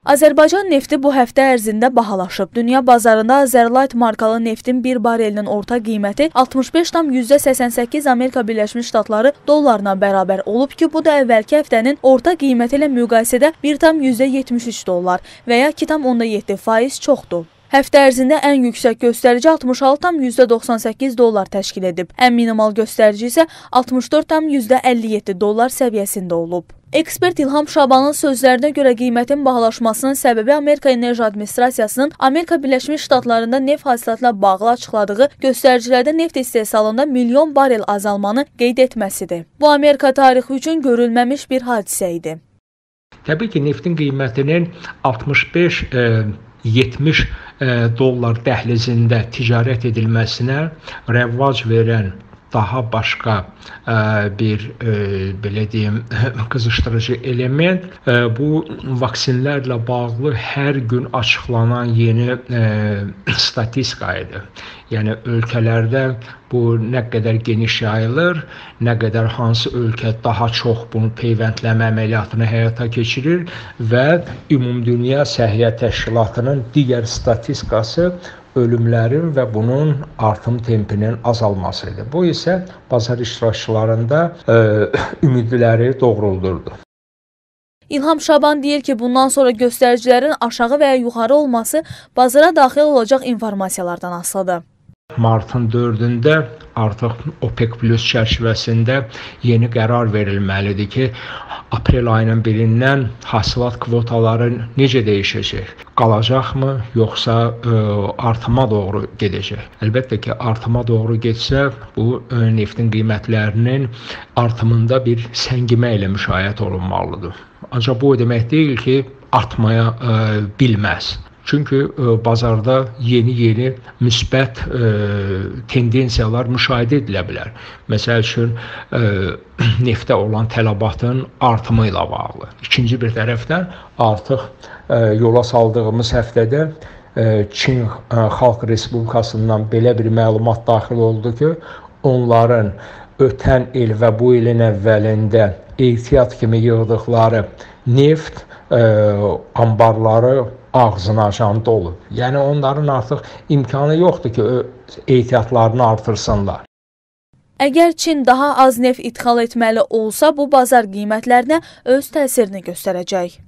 Azərbaycan nefti bu həftə ərzində bahalaşıb. Dünya bazarında Azerlight markalı neftin bir barelinin orta qiyməti 65,88 Amerika Birləşmiş Ştatları dollarına bərabər olub ki, bu da əvvəlki həftənin orta qiyməti ilə müqayisədə 1,73 dollar və ya 2,7% çoxdur. Həftə ərzində ən yüksək göstərici 66,98 dollar təşkil edib. Ən minimal göstərici isə 64,57 dollar səviyyəsində olub. Ekspert İlham Şabanın sözlərinə görə qiymətin bahalaşmasının səbəbi Amerika Enerji Administrasiyasının Amerika Birləşmiş Ştatlarında neft hasilatla bağlı açıkladığı göstəricilərdə neft istehsalında milyon barel azalmanı qeyd etməsidir. Bu Amerika tarixi üçün görülməmiş bir hadisə idi. Təbii ki, neftin qiymətinin 65-70 dollar dəhlizində ticarət edilməsinə rəvac verən daha başqa bir belə deyim qızışdırıcı element bu vaksinlərlə bağlı hər gün açıqlanan yeni statistika idi. Yəni ölkələrdə bu nə qədər geniş yayılır, nə qədər hansı ölkə daha çox bunu peyvəndləmə əməliyyatını həyata keçirir və Ümumdünya Səhiyyə Təşkilatının digər statistikası ölümlərin və bunun artım tempinin azalmasıdır. Bu isə bazar iştirakçılarında ümidləri doğruldurdu. İlham Şaban deyir ki, bundan sonra göstəricilərin aşağı və ya yuxarı olması bazara daxil olacaq informasiyalardan asılıdır. Martın 4-də artıq OPEC Plus çərçivəsində yeni qərar verilməlidir ki, aprel ayının 1-dən hasilat kvotaları necə dəyişəcək? Qalacaqmı, yoxsa artıma doğru gedəcək? Əlbəttə ki, artıma doğru getsə, bu neftin qiymətlərinin artımında bir səngimə ilə müşahidə olunmalıdır. Ancaq bu o demək deyil ki, artmaya bilməz. Çünki bazarda yeni müsbət tendensiyalar müşahidə edilə bilər. Məsəl üçün, neftə olan tələbatın artımı ilə bağlı. İkinci bir tərəfdən artıq yola saldığımız həftədə Çin Xalq Respublikasından belə bir məlumat daxil oldu ki, onların ötən il və bu ilin əvvəlində ehtiyat kimi yığdıqları neft ambarları ağzınacan dolub. Yəni onların artıq imkanı yoxdur ki, ehtiyatlarını artırsınlar. Əgər Çin daha az neft ixal etməli olsa, bu bazar qiymətlərinə öz təsirini göstərəcək.